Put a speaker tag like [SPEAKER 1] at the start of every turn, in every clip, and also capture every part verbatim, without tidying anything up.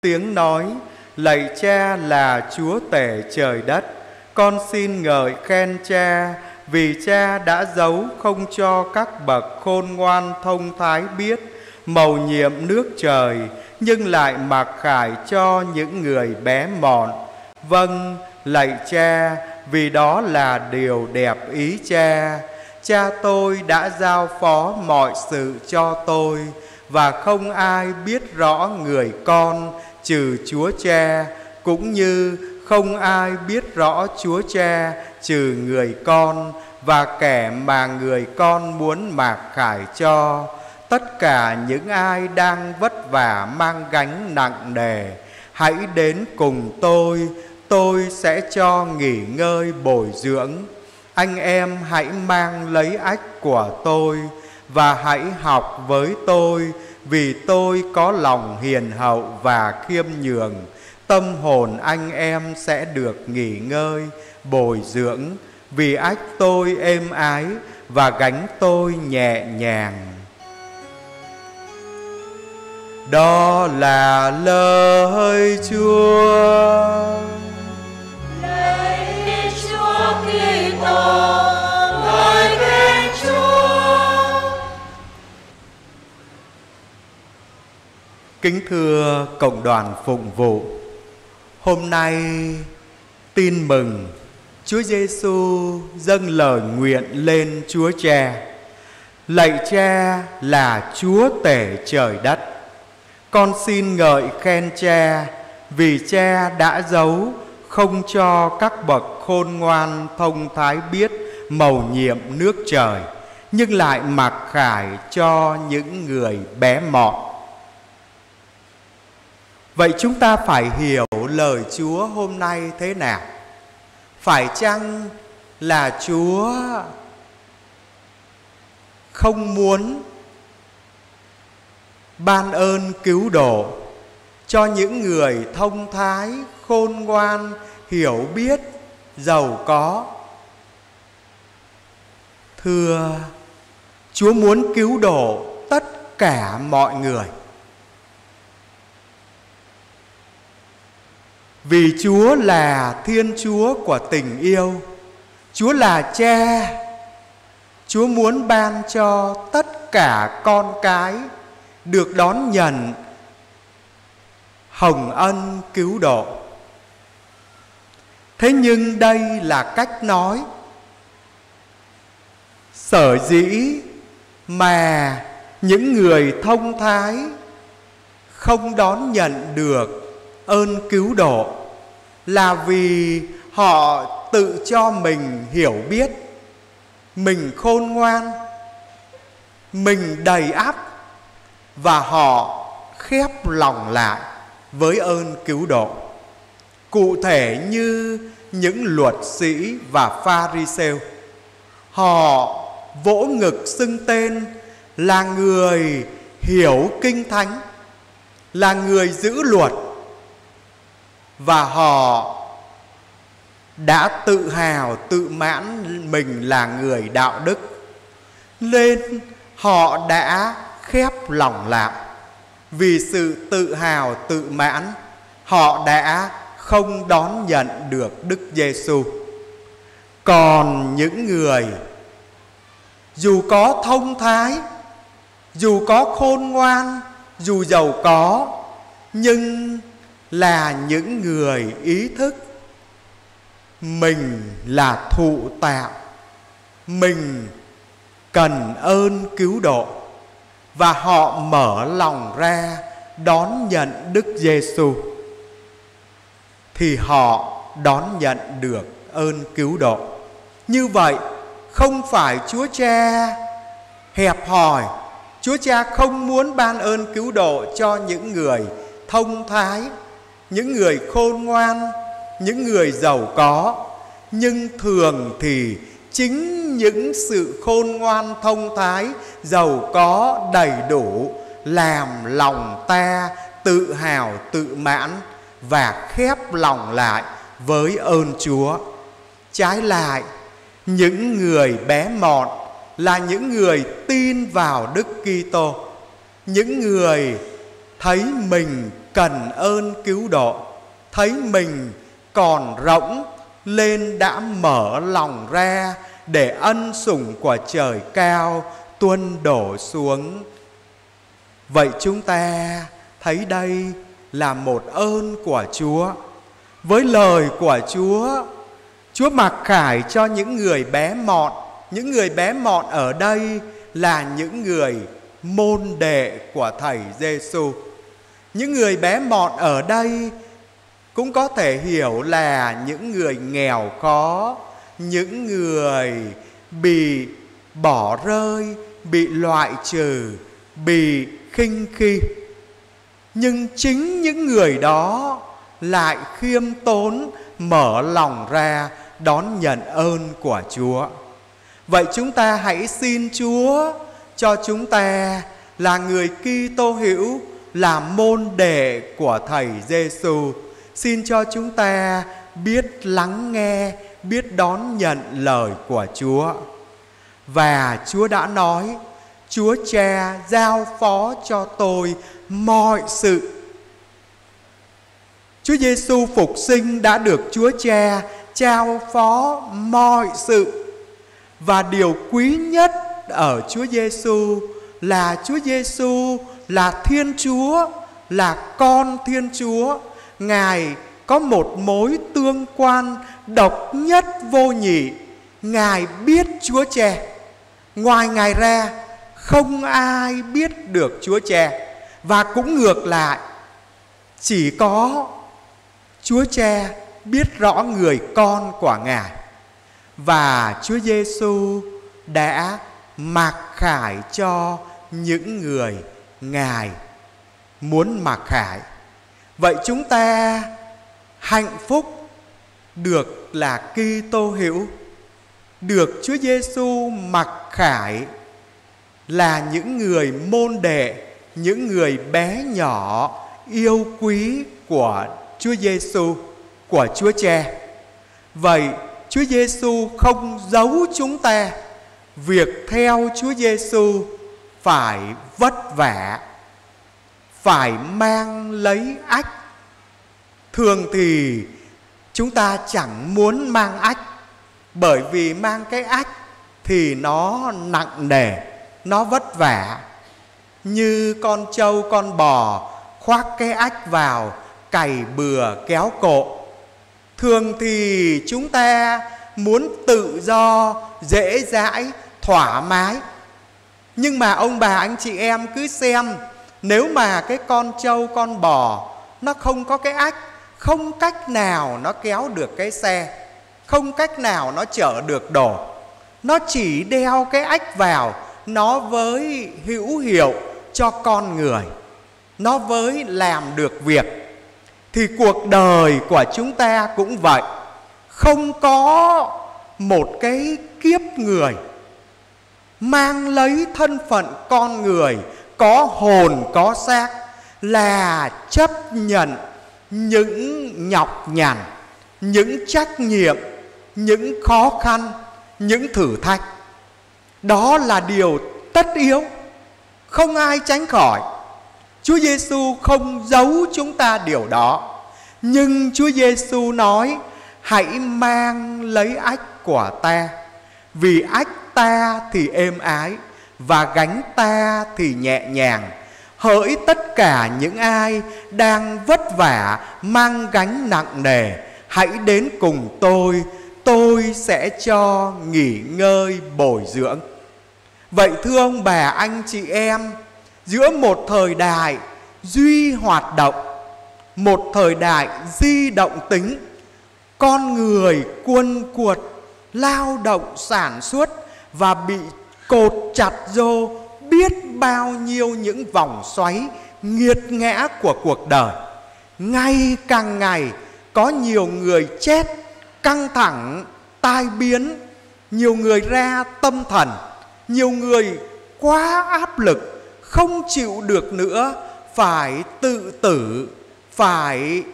[SPEAKER 1] tiếng nói: lạy Cha là Chúa tể trời đất, con xin ngợi khen Cha, vì Cha đã giấu không cho các bậc khôn ngoan thông thái biết mầu nhiệm nước trời, nhưng lại mặc khải cho những người bé mọn. Vâng, lạy Cha, vì đó là điều đẹp ý Cha. Cha tôi đã giao phó mọi sự cho tôi, và không ai biết rõ người con trừ Chúa Cha, cũng như không ai biết rõ Chúa Cha trừ người con và kẻ mà người con muốn mặc khải cho. Tất cả những ai đang vất vả mang gánh nặng nề, hãy đến cùng tôi, tôi sẽ cho nghỉ ngơi bồi dưỡng. Anh em hãy mang lấy ách của tôi và hãy học với tôi, vì tôi có lòng hiền hậu và khiêm nhường. Tâm hồn anh em sẽ được nghỉ ngơi, bồi dưỡng, vì ách tôi êm ái và gánh tôi nhẹ nhàng. Đó là lời Chúa.
[SPEAKER 2] Lạy Chúa Kitô, ngợi khen Chúa.
[SPEAKER 1] Kính thưa cộng đoàn phụng vụ, hôm nay tin mừng Chúa Giêsu dâng lời nguyện lên Chúa Cha. Lạy Cha là Chúa tể trời đất, con xin ngợi khen Cha, vì Cha đã giấu không cho các bậc khôn ngoan thông thái biết mầu nhiệm nước trời, nhưng lại mặc khải cho những người bé mọn. Vậy chúng ta phải hiểu lời Chúa hôm nay thế nào? Phải chăng là Chúa không muốn ban ơn cứu độ cho những người thông thái, khôn ngoan, hiểu biết, giàu có? Thưa, Chúa muốn cứu độ tất cả mọi người, vì Chúa là Thiên Chúa của tình yêu. Chúa là Cha. Chúa muốn ban cho tất cả con cái được đón nhận hồng ân cứu độ. Thế nhưng đây là cách nói. Sở dĩ mà những người thông thái không đón nhận được ơn cứu độ là vì họ tự cho mình hiểu biết, mình khôn ngoan, mình đầy ắp, và họ khép lòng lại với ơn cứu độ. Cụ thể như những luật sĩ và Pha-ri-sêu, họ vỗ ngực xưng tên là người hiểu kinh thánh, là người giữ luật, và họ đã tự hào tự mãn mình là người đạo đức, nên họ đã khép lòng lại. Vì sự tự hào tự mãn, họ đã không đón nhận được Đức Giêsu. Còn những người dù có thông thái, dù có khôn ngoan, dù giàu có, nhưng là những người ý thức mình là thụ tạo, mình cần ơn cứu độ, và họ mở lòng ra đón nhận Đức Giêsu, thì họ đón nhận được ơn cứu độ. Như vậy không phải Chúa Cha hẹp hòi, Chúa Cha không muốn ban ơn cứu độ cho những người thông thái, những người khôn ngoan, những người giàu có. Nhưng thường thì chính những sự khôn ngoan, thông thái, giàu có, đầy đủ làm lòng ta tự hào, tự mãn và khép lòng lại với ơn Chúa. Trái lại, những người bé mọn là những người tin vào Đức Kitô, những người thấy mình cần ơn cứu độ, thấy mình còn rỗng lên đã mở lòng ra để ân sủng của trời cao tuôn đổ xuống. Vậy chúng ta thấy đây là một ơn của Chúa. Với lời của Chúa, Chúa mặc khải cho những người bé mọn. Những người bé mọn ở đây là những người môn đệ của Thầy Giêsu. Những người bé mọn ở đây cũng có thể hiểu là những người nghèo khó, những người bị bỏ rơi, bị loại trừ, bị khinh khi. Nhưng chính những người đó lại khiêm tốn, mở lòng ra đón nhận ơn của Chúa. Vậy chúng ta hãy xin Chúa cho chúng ta là người Kitô hữu, là môn đệ của Thầy Giêsu. Xin cho chúng ta biết lắng nghe, biết đón nhận lời của Chúa. Và Chúa đã nói, Chúa Cha giao phó cho tôi mọi sự. Chúa Giêsu phục sinh đã được Chúa Cha trao phó mọi sự. Và điều quý nhất ở Chúa Giêsu là Chúa Giêsu là Thiên Chúa, là con Thiên Chúa. Ngài có một mối tương quan độc nhất vô nhị. Ngài biết Chúa Cha. Ngoài Ngài ra không ai biết được Chúa Cha. Và cũng ngược lại, chỉ có Chúa Cha biết rõ người con của Ngài. Và Chúa Giêsu đã mặc khải cho những người Ngài muốn mặc khải. Vậy chúng ta hạnh phúc được là Kitô hữu, được Chúa Giêsu mặc khải, là những người môn đệ, những người bé nhỏ yêu quý của Chúa Giêsu, của Chúa Cha. Vậy Chúa Giêsu không giấu chúng ta việc theo Chúa Giêsu phải vất vả, phải mang lấy ách. Thường thì chúng ta chẳng muốn mang ách, bởi vì mang cái ách thì nó nặng nề, nó vất vả. Như con trâu con bò khoác cái ách vào, cày bừa kéo cộ. Thường thì chúng ta muốn tự do, dễ dãi, thoải mái. Nhưng mà ông bà anh chị em cứ xem, nếu mà cái con trâu con bò nó không có cái ách, không cách nào nó kéo được cái xe, không cách nào nó chở được đồ, nó chỉ đeo cái ách vào, nó với hữu hiệu cho con người, nó với làm được việc. Thì cuộc đời của chúng ta cũng vậy. Không có một cái kiếp người mang lấy thân phận con người, có hồn có xác, là chấp nhận những nhọc nhằn, những trách nhiệm, những khó khăn, những thử thách. Đó là điều tất yếu, không ai tránh khỏi. Chúa Giêsu không giấu chúng ta điều đó. Nhưng Chúa Giêsu nói, hãy mang lấy ách của ta, vì ách ta thì êm ái và gánh ta thì nhẹ nhàng. Hỡi tất cả những ai đang vất vả mang gánh nặng nề, hãy đến cùng tôi, tôi sẽ cho nghỉ ngơi bồi dưỡng. Vậy thưa ông bà anh chị em, giữa một thời đại duy hoạt động, một thời đại di động tính, con người cuồn cuột lao động sản xuất và bị cột chặt vô biết bao nhiêu những vòng xoáy nghiệt ngã của cuộc đời. Ngày càng ngày có nhiều người chết căng thẳng, tai biến, nhiều người ra tâm thần, nhiều người quá áp lực, không chịu được nữa, phải tự tử, phải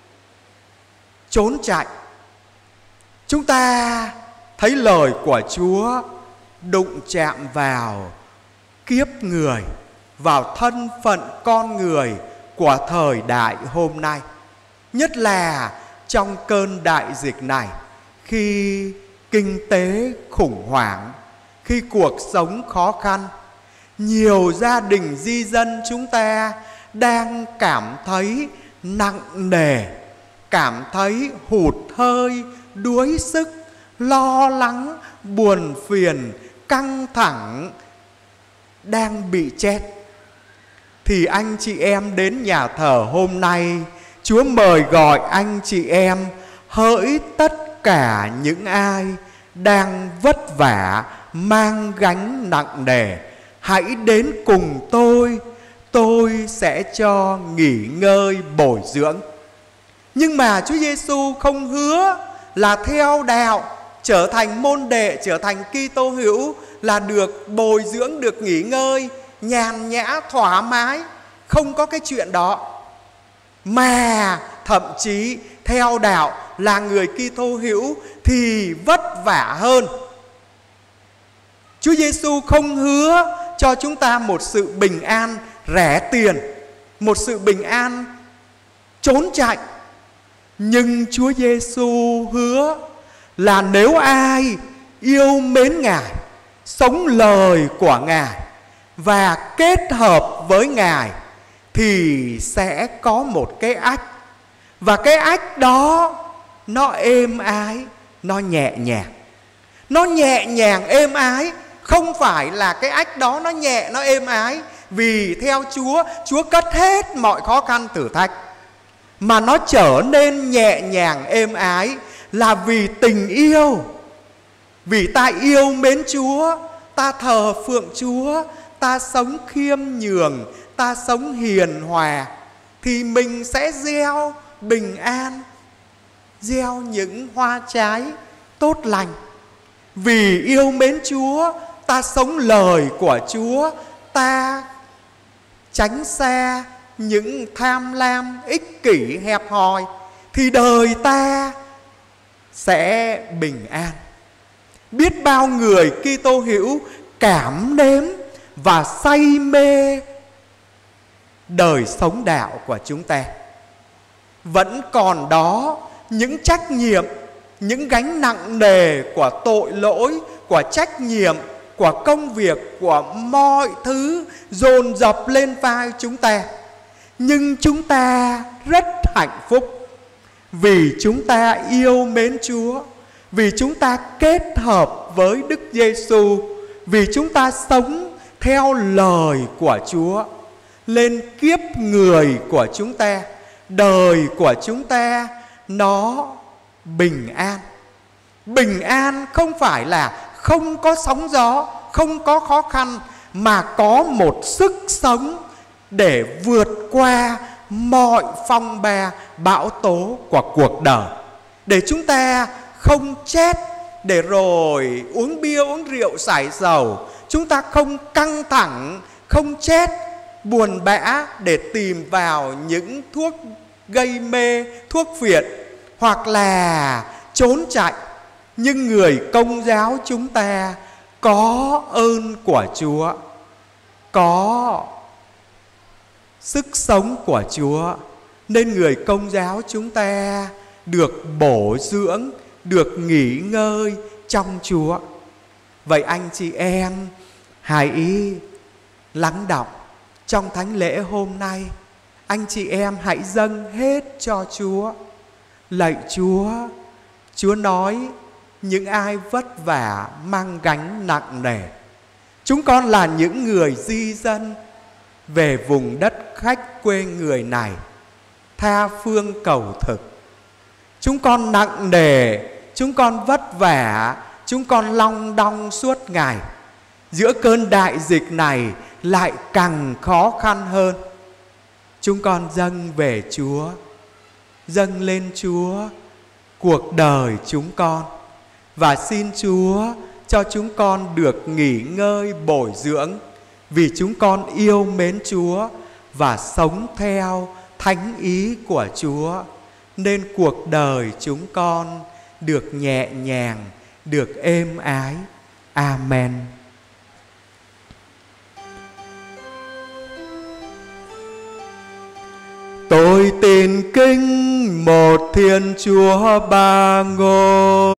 [SPEAKER 1] trốn chạy. Chúng ta thấy lời của Chúa đụng chạm vào kiếp người, vào thân phận con người của thời đại hôm nay. Nhất là trong cơn đại dịch này, khi kinh tế khủng hoảng, khi cuộc sống khó khăn, nhiều gia đình di dân chúng ta đang cảm thấy nặng nề, cảm thấy hụt hơi, đuối sức, lo lắng, buồn phiền, căng thẳng, đang bị chết. Thì anh chị em đến nhà thờ hôm nay, Chúa mời gọi anh chị em hỡi tất cả những ai đang vất vả, mang gánh nặng nề, hãy đến cùng tôi, tôi sẽ cho nghỉ ngơi bồi dưỡng. Nhưng mà Chúa Giêsu không hứa là theo đạo, trở thành môn đệ, trở thành Kitô hữu là được bồi dưỡng, được nghỉ ngơi, nhàn nhã, thoải mái. Không có cái chuyện đó. Mà thậm chí theo đạo là người Kitô hữu thì vất vả hơn. Chúa Giêsu không hứa cho chúng ta một sự bình an rẻ tiền, một sự bình an trốn chạy. Nhưng Chúa Giêsu hứa là nếu ai yêu mến Ngài, sống lời của Ngài và kết hợp với Ngài thì sẽ có một cái ách. Và cái ách đó nó êm ái, nó nhẹ nhàng. Nó nhẹ nhàng êm ái. Không phải là cái ách đó nó nhẹ, nó êm ái vì theo Chúa, Chúa cất hết mọi khó khăn thử thách. Mà nó trở nên nhẹ nhàng êm ái là vì tình yêu. Vì ta yêu mến Chúa, ta thờ phượng Chúa, ta sống khiêm nhường, ta sống hiền hòa, thì mình sẽ gieo bình an, gieo những hoa trái tốt lành. Vì yêu mến Chúa, ta sống lời của Chúa, ta tránh xa những tham lam, ích kỷ, hẹp hòi, thì đời ta sẽ bình an. Biết bao người Kitô hữu cảm nếm và say mê đời sống đạo của chúng ta. Vẫn còn đó những trách nhiệm, những gánh nặng nề của tội lỗi, của trách nhiệm, của công việc, của mọi thứ dồn dập lên vai chúng ta. Nhưng chúng ta rất hạnh phúc vì chúng ta yêu mến Chúa, vì chúng ta kết hợp với Đức Giêsu, vì chúng ta sống theo lời của Chúa. Lên kiếp người của chúng ta, đời của chúng ta nó bình an. Bình an không phải là không có sóng gió, không có khó khăn, mà có một sức sống để vượt qua mọi phong ba bão tố của cuộc đời. Để chúng ta không chết, để rồi uống bia uống rượu xài dầu. Chúng ta không căng thẳng, không chết, buồn bã để tìm vào những thuốc gây mê, thuốc phiện, hoặc là trốn chạy. Nhưng người Công giáo chúng ta có ơn của Chúa, có sức sống của Chúa, nên người Công giáo chúng ta được bổ dưỡng, được nghỉ ngơi trong Chúa. Vậy anh chị em hãy lắng đọng trong thánh lễ hôm nay. Anh chị em hãy dâng hết cho Chúa. Lạy Chúa, Chúa nói những ai vất vả mang gánh nặng nề, chúng con là những người di dân về vùng đất khách quê người này, tha phương cầu thực. Chúng con nặng nề, chúng con vất vả, chúng con long đong suốt ngày. Giữa cơn đại dịch này lại càng khó khăn hơn. Chúng con dâng về Chúa, dâng lên Chúa cuộc đời chúng con, và xin Chúa cho chúng con được nghỉ ngơi bồi dưỡng, vì chúng con yêu mến Chúa và sống theo thánh ý của Chúa, nên cuộc đời chúng con được nhẹ nhàng, được êm ái. Amen. Tôi tin kính một Thiên Chúa Ba Ngôi.